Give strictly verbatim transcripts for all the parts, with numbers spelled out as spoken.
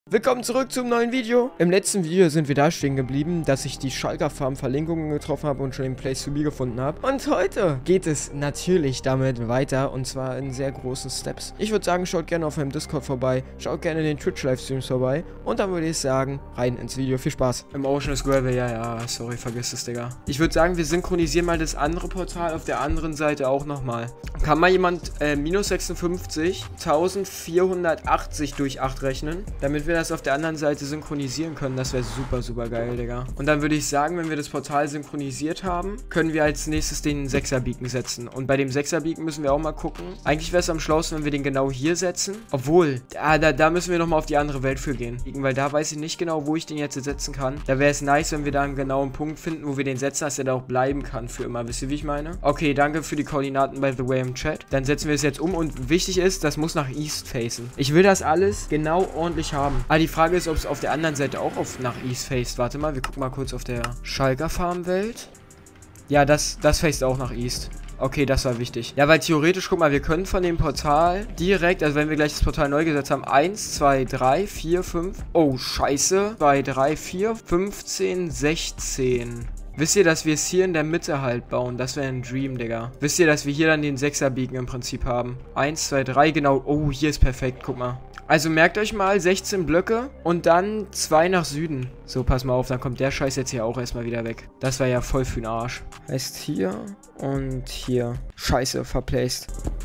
Willkommen zurück zum neuen Video. Im letzten Video sind wir da stehen geblieben, dass ich die Schalker Farm Verlinkungen getroffen habe und schon den Place to Be gefunden habe. Und heute geht es natürlich damit weiter und zwar in sehr großen Steps. Ich würde sagen, schaut gerne auf meinem Discord vorbei, schaut gerne in den Twitch-Livestreams vorbei und dann würde ich sagen, rein ins Video. Viel Spaß. Im Ocean is Gravel, ja, ja, sorry, vergiss es, Digga. Ich würde sagen, wir synchronisieren mal das andere Portal auf der anderen Seite auch nochmal. Kann mal jemand äh, minus sechsundfünfzig eintausendvierhundertachtzig durch acht rechnen, damit wir das auf der anderen Seite synchronisieren können? Das wäre super, super geil, Digga. Und dann würde ich sagen, wenn wir das Portal synchronisiert haben, können wir als nächstes den Sechser-Beacon setzen. Und bei dem Sechser-Beacon müssen wir auch mal gucken. Eigentlich wäre es am schlausten, wenn wir den genau hier setzen. Obwohl, da, da, da müssen wir nochmal auf die andere Welt für gehen. Weil da weiß ich nicht genau, wo ich den jetzt setzen kann. Da wäre es nice, wenn wir da einen genauen Punkt finden, wo wir den setzen, dass er da auch bleiben kann für immer. Wisst ihr, wie ich meine? Okay, danke für die Koordinaten by the way im Chat. Dann setzen wir es jetzt um und wichtig ist, das muss nach East facen. Ich will das alles genau ordentlich haben. Aber die Frage ist, ob es auf der anderen Seite auch auf nach East faced. Warte mal, wir gucken mal kurz auf der Schalker Farm Welt. Ja, das, das faced auch nach East. Okay, das war wichtig. Ja, weil theoretisch, guck mal, wir können von dem Portal direkt, also wenn wir gleich das Portal neu gesetzt haben, eins, zwei, drei, vier, fünf. Oh, scheiße. zwei, drei, vier, fünfzehn, sechzehn. Wisst ihr, dass wir es hier in der Mitte halt bauen? Das wäre ein Dream, Digga. Wisst ihr, dass wir hier dann den Sechser-Beacon im Prinzip haben? eins, zwei, drei, genau. Oh, hier ist perfekt, guck mal. Also merkt euch mal, sechzehn Blöcke und dann zwei nach Süden. So, pass mal auf, dann kommt der Scheiß jetzt hier auch erstmal wieder weg. Das war ja voll für den Arsch. Heißt hier und hier. Scheiße, verplaced.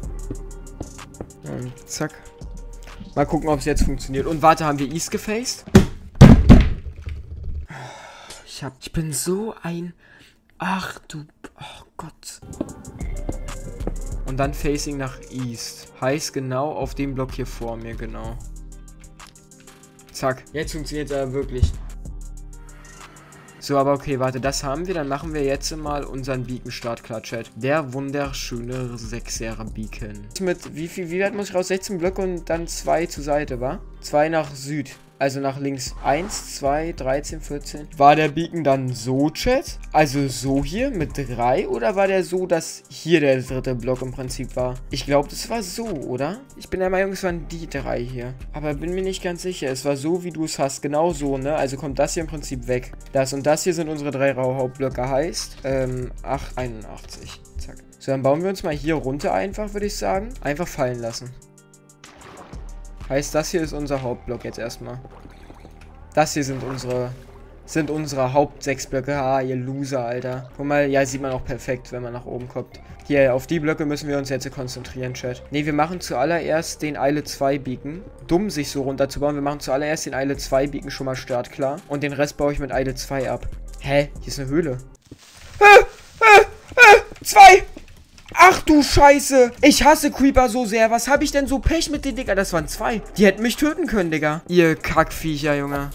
Und zack. Mal gucken, ob es jetzt funktioniert. Und warte, haben wir East gefaced? Ich hab, ich bin so ein... Ach du... Oh Gott. Und dann Facing nach East. Heißt genau auf dem Block hier vor mir, genau. Zack. Jetzt funktioniert er wirklich. So, aber okay, warte, das haben wir. Dann machen wir jetzt mal unseren Beacon-Start klar, Chat. Der wunderschöne Sechser-Beacon. Mit wie viel, wie weit muss ich raus? sechzehn Blöcke und dann zwei zur Seite, wa? zwei nach Süd. Also nach links. eins, zwei, dreizehn, vierzehn. War der Beacon dann so, Chat? Also so hier mit drei? Oder war der so, dass hier der dritte Block im Prinzip war? Ich glaube, das war so, oder? Ich bin der Meinung, es waren die drei hier. Aber bin mir nicht ganz sicher. Es war so, wie du es hast. Genau so, ne? Also kommt das hier im Prinzip weg. Das und das hier sind unsere drei Hauptblöcke. Heißt, ähm, acht, einundachtzig. Zack. So, dann bauen wir uns mal hier runter einfach, würde ich sagen. Einfach fallen lassen. Heißt, das hier ist unser Hauptblock jetzt erstmal. Das hier sind unsere sind unsere Haupt sechs Blöcke. Ah, ihr Loser, Alter. Guck mal, ja, sieht man auch perfekt, wenn man nach oben kommt. Hier, auf die Blöcke müssen wir uns jetzt konzentrieren, Chat. Ne, wir machen zuallererst den Eile zwei Beacon. Dumm, sich so runterzubauen. Wir machen zuallererst den Eile zwei Beacon schon mal startklar. Und den Rest baue ich mit Eile zwei ab. Hä? Hier ist eine Höhle. Äh, äh, äh, zwei! Ach du Scheiße. Ich hasse Creeper so sehr. Was habe ich denn so Pech mit den Digga? Das waren zwei. Die hätten mich töten können, Digga. Ihr Kackviecher, Junge.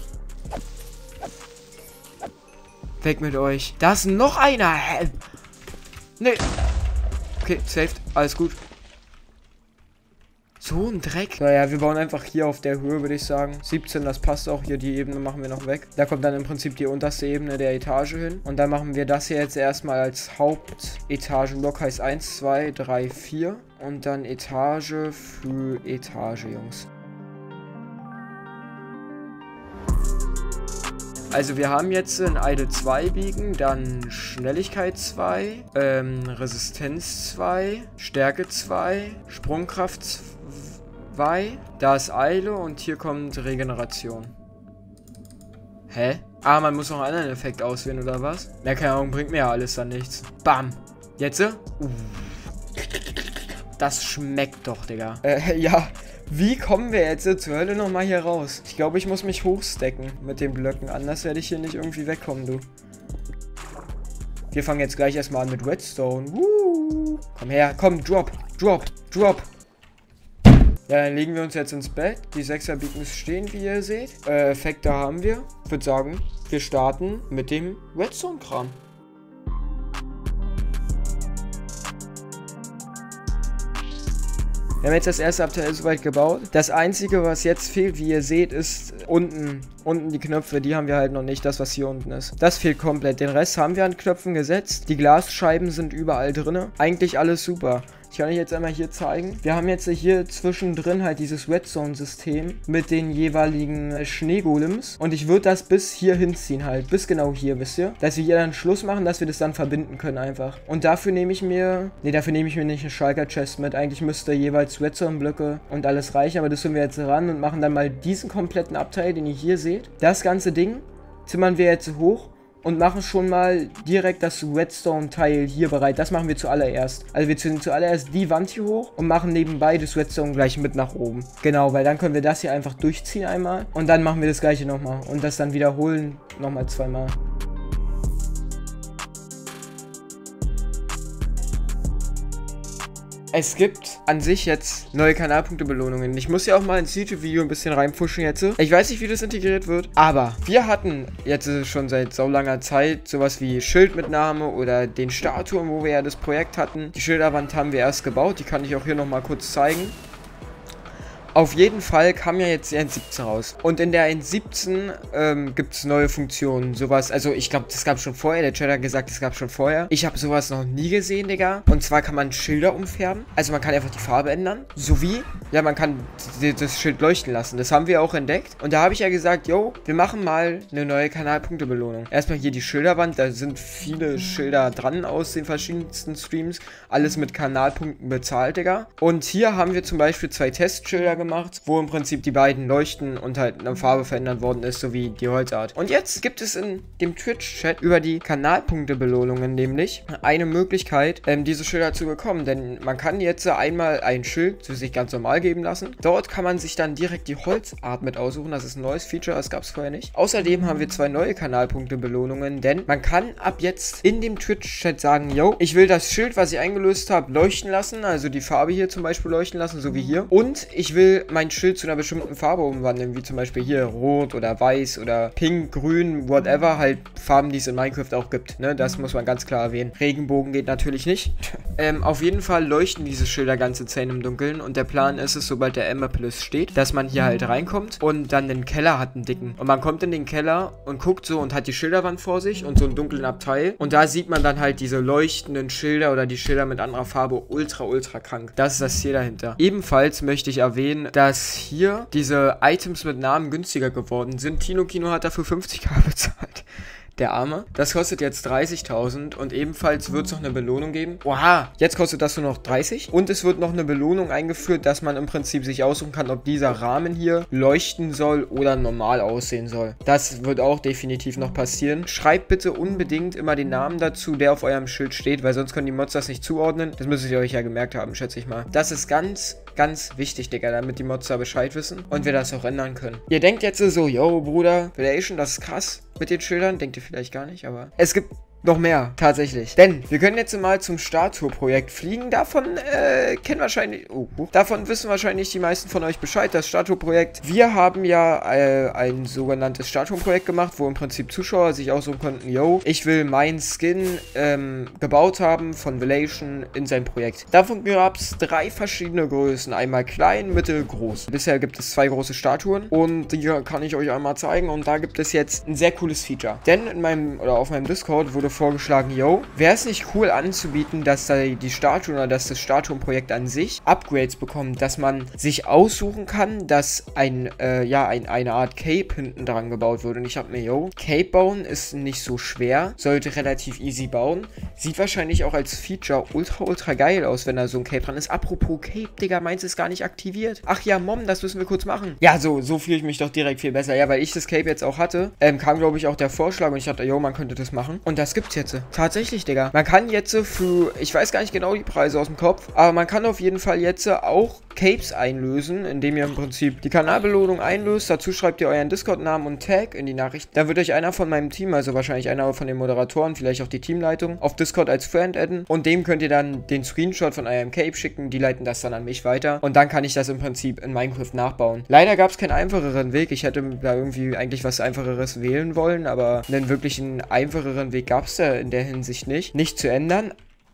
Weg mit euch. Da ist noch einer. Hä? Nee. Okay, saved. Alles gut. So ein Dreck. Naja, wir bauen einfach hier auf der Höhe, würde ich sagen. siebzehn, das passt auch. Hier die Ebene machen wir noch weg. Da kommt dann im Prinzip die unterste Ebene der Etage hin. Und dann machen wir das hier jetzt erstmal als Hauptetagenblock. Heißt eins, zwei, drei, vier. Und dann Etage für Etage, Jungs. Also wir haben jetzt ein Eile zwei Beacon, dann Schnelligkeit zwei, ähm, Resistenz zwei, Stärke zwei, Sprungkraft zwei, da ist Eile und hier kommt Regeneration. Hä? Ah, man muss noch einen anderen Effekt auswählen, oder was? Na, keine Ahnung, bringt mir ja alles dann nichts. Bam! Jetzt? Uh. Das schmeckt doch, Digga. Äh, ja. Wie kommen wir jetzt zur Hölle nochmal hier raus? Ich glaube, ich muss mich hochstecken mit den Blöcken. Anders werde ich hier nicht irgendwie wegkommen, du. Wir fangen jetzt gleich erstmal an mit Redstone. Woo. Komm her, komm, drop, drop, drop. Ja, dann legen wir uns jetzt ins Bett. Die sechser Beacons stehen, wie ihr seht. Äh, Effekte haben wir. Ich würde sagen, wir starten mit dem Redstone-Kram. Wir haben jetzt das erste Abteil soweit gebaut. Das Einzige, was jetzt fehlt, wie ihr seht, ist unten, unten die Knöpfe. Die haben wir halt noch nicht, das, was hier unten ist. Das fehlt komplett. Den Rest haben wir an Knöpfen gesetzt. Die Glasscheiben sind überall drin. Eigentlich alles super. Ich kann euch jetzt einmal hier zeigen. Wir haben jetzt hier zwischendrin halt dieses Redstone-System mit den jeweiligen Schneegolems. Und ich würde das bis hier hinziehen halt. Bis genau hier, wisst ihr? Dass wir hier dann Schluss machen, dass wir das dann verbinden können einfach. Und dafür nehme ich mir... Ne, dafür nehme ich mir nicht eine Schalker-Chest mit. Eigentlich müsste jeweils Redstone-Blöcke und alles reichen. Aber das tun wir jetzt ran und machen dann mal diesen kompletten Abteil, den ihr hier seht. Das ganze Ding zimmern wir jetzt hoch. Und machen schon mal direkt das Redstone-Teil hier bereit. Das machen wir zuallererst. Also wir ziehen zuallererst die Wand hier hoch und machen nebenbei das Redstone gleich mit nach oben. Genau, weil dann können wir das hier einfach durchziehen einmal. Und dann machen wir das gleiche nochmal. Und das dann wiederholen nochmal zweimal. Es gibt an sich jetzt neue Kanalpunkte-Belohnungen. Ich muss ja auch mal ins YouTube-Video ein bisschen reinpushen jetzt. Ich weiß nicht, wie das integriert wird, aber wir hatten jetzt schon seit so langer Zeit sowas wie Schildmitnahme oder den Statuen, wo wir ja das Projekt hatten. Die Schilderwand haben wir erst gebaut, die kann ich auch hier nochmal kurz zeigen. Auf jeden Fall kam ja jetzt die eins Punkt siebzehn raus. Und in der eins Punkt siebzehn ähm, gibt es neue Funktionen. Sowas, also ich glaube, das gab es schon vorher. Der Chat hat gesagt, das gab es schon vorher. Ich habe sowas noch nie gesehen, Digga. Und zwar kann man Schilder umfärben. Also man kann einfach die Farbe ändern. Sowie, ja, man kann das Schild leuchten lassen. Das haben wir auch entdeckt. Und da habe ich ja gesagt, yo, wir machen mal eine neue Kanalpunkte-Belohnung. Erstmal hier die Schilderwand. Da sind viele Schilder dran aus den verschiedensten Streams. Alles mit Kanalpunkten bezahlt, Digga. Und hier haben wir zum Beispiel zwei Testschilder gemacht. gemacht, wo im Prinzip die beiden leuchten und halt eine Farbe verändert worden ist, sowie die Holzart. Und jetzt gibt es in dem Twitch-Chat über die Kanalpunkte-Belohnungen nämlich eine Möglichkeit, ähm, diese Schilder zu bekommen, denn man kann jetzt einmal ein Schild zu sich ganz normal geben lassen. Dort kann man sich dann direkt die Holzart mit aussuchen, das ist ein neues Feature, das gab es vorher nicht. Außerdem haben wir zwei neue Kanalpunkte-Belohnungen, denn man kann ab jetzt in dem Twitch-Chat sagen, yo, ich will das Schild, was ich eingelöst habe, leuchten lassen, also die Farbe hier zum Beispiel leuchten lassen, so wie hier. Und ich will mein Schild zu einer bestimmten Farbe umwandeln, wie zum Beispiel hier rot oder weiß oder pink, grün, whatever, halt Farben, die es in Minecraft auch gibt, ne, das muss man ganz klar erwähnen. Regenbogen geht natürlich nicht. ähm, auf jeden Fall leuchten diese Schilder ganze Zeit im Dunkeln und der Plan ist es, sobald der Ember Plus steht, dass man hier halt reinkommt und dann den Keller hat, einen dicken. Und man kommt in den Keller und guckt so und hat die Schilderwand vor sich und so einen dunklen Abteil und da sieht man dann halt diese leuchtenden Schilder oder die Schilder mit anderer Farbe ultra, ultra krank. Das ist das Ziel dahinter. Ebenfalls möchte ich erwähnen, dass hier diese Items mit Namen günstiger geworden sind. Tino Kino hat dafür fünfzigtausend bezahlt. Der Arme. Das kostet jetzt dreißigtausend und ebenfalls wird es noch eine Belohnung geben. Oha, jetzt kostet das nur noch dreißig. Und es wird noch eine Belohnung eingeführt, dass man im Prinzip sich aussuchen kann, ob dieser Rahmen hier leuchten soll oder normal aussehen soll. Das wird auch definitiv noch passieren. Schreibt bitte unbedingt immer den Namen dazu, der auf eurem Schild steht, weil sonst können die Mods das nicht zuordnen. Das müsstet ihr euch ja gemerkt haben, schätze ich mal. Das ist ganz, ganz wichtig, Digga, damit die Mods da Bescheid wissen und wir das auch ändern können. Ihr denkt jetzt so, yo, Bruder, Relation, das ist krass. Mit den Schildern, denkt ihr vielleicht gar nicht, aber es gibt noch mehr, tatsächlich. Denn wir können jetzt mal zum Statue-Projekt fliegen. Davon äh, kennen wahrscheinlich... Oh, davon wissen wahrscheinlich die meisten von euch Bescheid, das Statue-Projekt. Wir haben ja äh, ein sogenanntes Statue-Projekt gemacht, wo im Prinzip Zuschauer sich aussuchen konnten, yo, ich will meinen Skin ähm, gebaut haben von Velation in sein Projekt. Davon gab es drei verschiedene Größen. Einmal klein, mittel, groß. Bisher gibt es zwei große Statuen und die kann ich euch einmal zeigen. Und da gibt es jetzt ein sehr cooles Feature. Denn in meinem, oder auf meinem Discord wurde vorgeschlagen, yo, wäre es nicht cool anzubieten, dass da die Statuen oder dass das Statuenprojekt an sich Upgrades bekommt, dass man sich aussuchen kann, dass ein, äh, ja, ein, eine Art Cape hinten dran gebaut wird. Und ich habe mir, yo, Cape bauen ist nicht so schwer, sollte relativ easy bauen, sieht wahrscheinlich auch als Feature ultra, ultra geil aus, wenn da so ein Cape dran ist. Apropos Cape, Digga, meins ist gar nicht aktiviert. Ach ja, Mom, das müssen wir kurz machen. Ja, so, so fühle ich mich doch direkt viel besser. Ja, weil ich das Cape jetzt auch hatte, ähm, kam, glaube ich, auch der Vorschlag und ich dachte, yo, man könnte das machen. Und das gibt's jetzt. Tatsächlich, Digga. Man kann jetzt für, ich weiß gar nicht genau die Preise aus dem Kopf, aber man kann auf jeden Fall jetzt auch Capes einlösen, indem ihr im Prinzip die Kanalbelohnung einlöst. Dazu schreibt ihr euren Discord-Namen und Tag in die Nachricht. Da wird euch einer von meinem Team, also wahrscheinlich einer von den Moderatoren, vielleicht auch die Teamleitung, auf Discord als Friend adden. Und dem könnt ihr dann den Screenshot von eurem Cape schicken. Die leiten das dann an mich weiter. Und dann kann ich das im Prinzip in Minecraft nachbauen. Leider gab es keinen einfacheren Weg. Ich hätte da irgendwie eigentlich was Einfacheres wählen wollen, aber einen wirklichen einfacheren Weg gab es da in der Hinsicht nicht. Nicht zu ändern.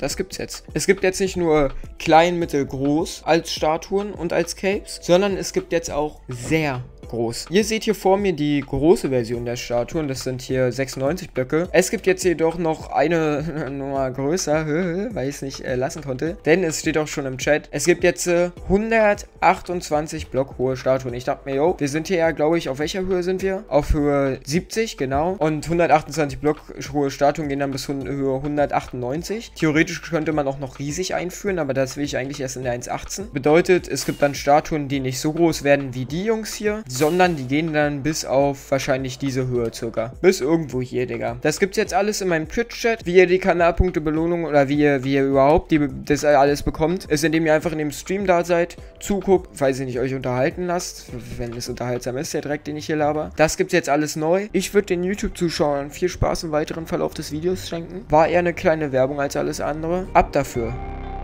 Das gibt's jetzt. Es gibt jetzt nicht nur klein, mittel, groß als Statuen und als Capes, sondern es gibt jetzt auch sehr groß. Ihr seht hier vor mir die große Version der Statuen. Das sind hier sechsundneunzig Blöcke. Es gibt jetzt jedoch noch eine Nummer größer, weil ich es nicht äh, lassen konnte. Denn es steht auch schon im Chat. Es gibt jetzt äh, hundertachtundzwanzig Block hohe Statuen. Ich dachte mir, yo, wir sind hier ja, glaube ich, auf welcher Höhe sind wir? Auf Höhe siebzig, genau. Und hundertachtundzwanzig Block hohe Statuen gehen dann bis Höhe hundertachtundneunzig. Theoretisch könnte man auch noch riesig einführen, aber das will ich eigentlich erst in der eins Punkt achtzehn. Bedeutet, es gibt dann Statuen, die nicht so groß werden wie die Jungs hier, sondern die gehen dann bis auf wahrscheinlich diese Höhe circa. Bis irgendwo hier, Digga. Das gibt's jetzt alles in meinem Twitch-Chat. Wie ihr die Kanalpunkte Belohnung oder wie ihr, wie ihr überhaupt die, das alles bekommt, ist, indem ihr einfach in dem Stream da seid, zuguckt, falls ihr nicht euch unterhalten lasst, wenn es unterhaltsam ist, der Dreck, den ich hier laber. Das gibt's jetzt alles neu. Ich würde den YouTube-Zuschauern viel Spaß im weiteren Verlauf des Videos schenken. War eher eine kleine Werbung als alles andere. Ab dafür.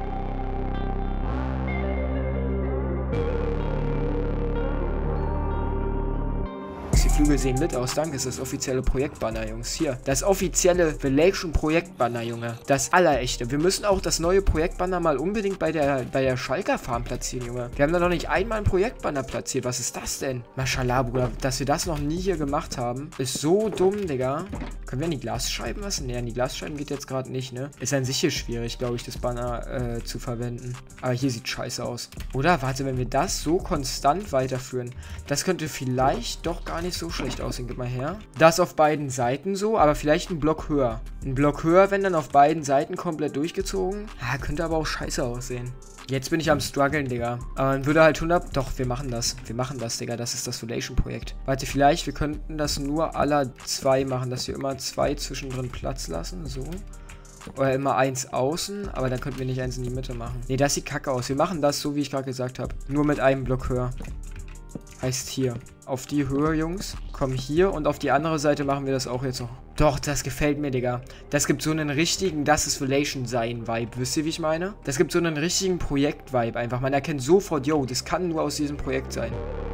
Die Flügel sehen lit aus, danke, ist das offizielle Projektbanner, Jungs. Hier, das offizielle Velation Projektbanner, Junge. Das allerechte. Wir müssen auch das neue Projektbanner mal unbedingt bei der, bei der Schalker Farm platzieren, Junge. Wir haben da noch nicht einmal ein Projektbanner platziert. Was ist das denn? Mashallah, Bruder. Dass wir das noch nie hier gemacht haben, ist so dumm, Digga. Können wir an die Glasscheiben was? Ne, an die Glasscheiben geht jetzt gerade nicht, ne? Ist an sich hier schwierig, glaube ich, das Banner äh, zu verwenden. Aber hier sieht scheiße aus. Oder, warte, wenn wir das so konstant weiterführen, das könnte vielleicht doch gar nicht so schlecht aussehen. Gib mal her. Das auf beiden Seiten so, aber vielleicht einen Block höher. Ein Block höher, wenn dann auf beiden Seiten komplett durchgezogen. Ah, könnte aber auch scheiße aussehen. Jetzt bin ich am struggeln, Digga. Aber dann würde halt hundert... Doch, wir machen das. Wir machen das, Digga. Das ist das Velation-Projekt. Warte, vielleicht, wir könnten das nur aller zwei machen, dass wir immer zwei zwischendrin Platz lassen. So. Oder immer eins außen, aber dann könnten wir nicht eins in die Mitte machen. Ne, das sieht kacke aus. Wir machen das so, wie ich gerade gesagt habe. Nur mit einem Block höher. Heißt hier. Auf die Höhe, Jungs. Komm hier und auf die andere Seite machen wir das auch jetzt noch. Doch, das gefällt mir, Digga. Das gibt so einen richtigen, das ist Velation sein Vibe. Wisst ihr, wie ich meine? Das gibt so einen richtigen Projekt-Vibe einfach. Man erkennt sofort, yo, das kann nur aus diesem Projekt sein.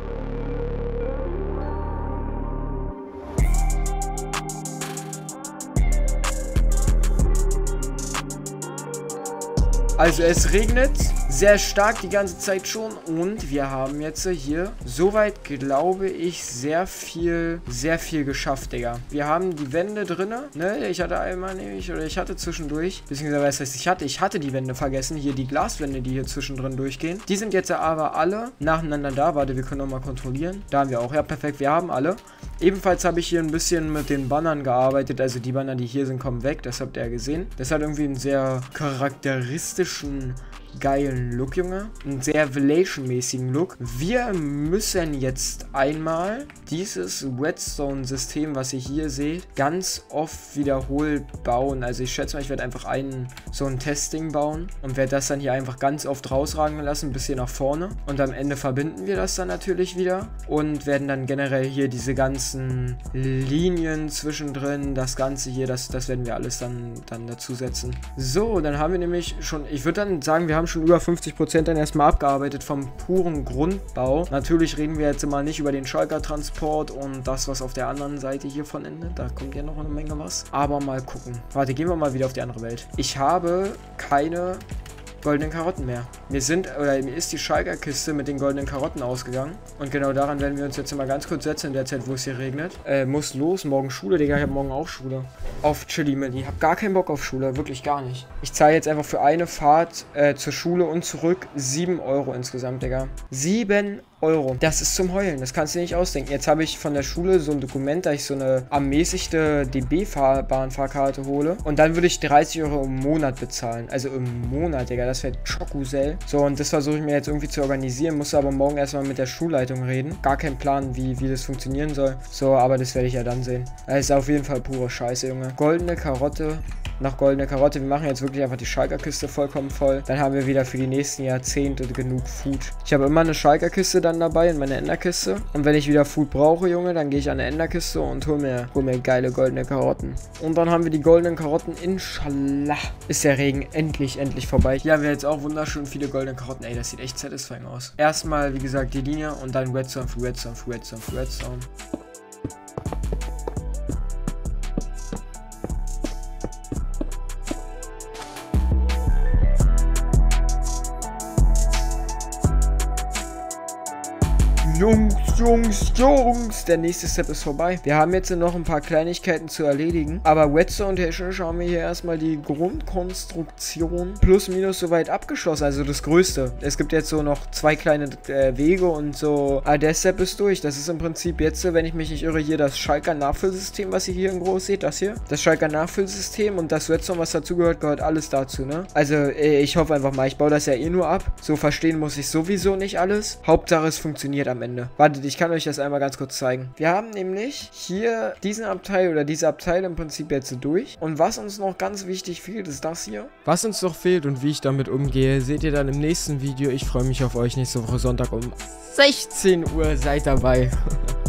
Also es regnet sehr stark die ganze Zeit schon und wir haben jetzt hier soweit, glaube ich, sehr viel, sehr viel geschafft, Digga. Wir haben die Wände drinne, ne? Ich hatte einmal nämlich, oder ich hatte zwischendurch, beziehungsweise was heißt ich hatte, ich hatte die Wände vergessen, hier die Glaswände, die hier zwischendrin durchgehen. Die sind jetzt aber alle nacheinander da. Warte, wir können nochmal kontrollieren. Da haben wir auch, ja perfekt, wir haben alle. Ebenfalls habe ich hier ein bisschen mit den Bannern gearbeitet, also die Banner, die hier sind, kommen weg, das habt ihr ja gesehen. Das hat irgendwie einen sehr charakteristischen, geilen Look, Junge. Einen sehr Velation-mäßigen Look. Wir müssen jetzt einmal dieses Redstone-System, was ihr hier seht, ganz oft wiederholt bauen. Also ich schätze mal, ich werde einfach einen, so ein Testing bauen und werde das dann hier einfach ganz oft rausragen lassen, bis hier nach vorne. Und am Ende verbinden wir das dann natürlich wieder und werden dann generell hier diese ganzen Linien zwischendrin, das Ganze hier, das, das werden wir alles dann, dann dazusetzen. So, dann haben wir nämlich schon, ich würde dann sagen, wir haben schon über fünfzig Prozent dann erstmal abgearbeitet vom puren Grundbau. Natürlich reden wir jetzt immer nicht über den Schalker Transport und das, was auf der anderen Seite hiervon endet. Da kommt ja noch eine Menge was. Aber mal gucken. Warte, gehen wir mal wieder auf die andere Welt. Ich habe keine goldenen Karotten mehr. Mir sind, oder mir ist die Schalker Kiste mit den goldenen Karotten ausgegangen. Und genau daran werden wir uns jetzt mal ganz kurz setzen in der Zeit, wo es hier regnet. Äh, muss los, morgen Schule, Digga, ich habe morgen auch Schule. Auf Chili Milli. Ich habe gar keinen Bock auf Schule, wirklich gar nicht. Ich zahle jetzt einfach für eine Fahrt äh, zur Schule und zurück sieben Euro insgesamt, Digga. sieben Euro. Das ist zum Heulen, das kannst du dir nicht ausdenken. Jetzt habe ich von der Schule so ein Dokument, da ich so eine ermäßigte D B-Bahnfahrkarte hole. Und dann würde ich dreißig Euro im Monat bezahlen. Also im Monat, Digga, das wäre Schokusel. So, und das versuche ich mir jetzt irgendwie zu organisieren. Muss aber morgen erstmal mit der Schulleitung reden. Gar kein Plan, wie, wie das funktionieren soll. So, aber das werde ich ja dann sehen. Das ist auf jeden Fall pure Scheiße, Junge. Goldene Karotte. Nach goldene Karotte. Wir machen jetzt wirklich einfach die Schalker Kiste vollkommen voll. Dann haben wir wieder für die nächsten Jahrzehnte genug Food. Ich habe immer eine Schalker Kiste dann dabei in meiner Enderkiste. Und wenn ich wieder Food brauche, Junge, dann gehe ich an eine Enderkiste und hol mir, hol mir geile goldene Karotten. Und dann haben wir die goldenen Karotten. Inshallah ist der Regen endlich, endlich vorbei. Hier haben wir jetzt auch wunderschön viele goldene Karotten. Ey, das sieht echt satisfying aus. Erstmal, wie gesagt, die Linie und dann Redstone für Redstone für Redstone für Redstone. Jungs, Jungs, Jungs. Der nächste Step ist vorbei. Wir haben jetzt noch ein paar Kleinigkeiten zu erledigen. Aber Redstone-technisch haben wir hier erstmal die Grundkonstruktion plus minus soweit abgeschlossen. Also das Größte. Es gibt jetzt so noch zwei kleine äh, Wege und so. Ah, der Step ist durch. Das ist im Prinzip jetzt, wenn ich mich nicht irre, hier das Schalker Nachfüllsystem, was ihr hier in groß seht. Das hier. Das Schalker Nachfüllsystem und das Redstone, was dazugehört, gehört alles dazu, ne? Also, äh, ich hoffe einfach mal, ich baue das ja eh nur ab. So verstehen muss ich sowieso nicht alles. Hauptsache, es funktioniert am Ende. Wartet, ich kann euch das einmal ganz kurz zeigen. Wir haben nämlich hier diesen Abteil oder diese Abteil im Prinzip jetzt durch. Und was uns noch ganz wichtig fehlt, ist das hier. Was uns noch fehlt und wie ich damit umgehe, seht ihr dann im nächsten Video. Ich freue mich auf euch nächste Woche Sonntag um sechzehn Uhr. Seid dabei.